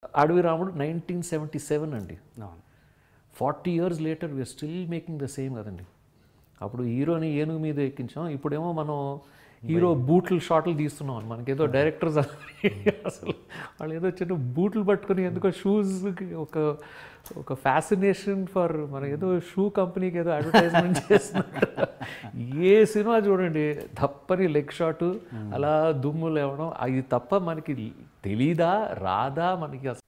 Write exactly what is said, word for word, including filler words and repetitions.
అడవి రాముడు nineteen seventy seven అండి. అవును. Forty years later we are still making the same కదండి. అప్పుడు హీరోని ఏనుగు మీద ఎక్కించాం, ఇప్పుడేమో మనం హీరో బూట్లు షాట్లు తీస్తున్నాం. మనకేదో డైరెక్టర్స్ అసలు వాళ్ళు ఏదో చిన్న బూట్లు పట్టుకుని ఎందుకో షూస్కి ఒక ఒక ఫ్యాసినేషన్ ఫర్ మన ఏదో షూ కంపెనీకి ఏదో అడ్వర్టైజ్మెంట్ చేస్తున్నారు. ఏ సినిమా చూడండి తప్పని లెగ్ షాటు అలా దుమ్ము లేవడం, అది తప్ప మనకి తెలీదా రాదా మనకి.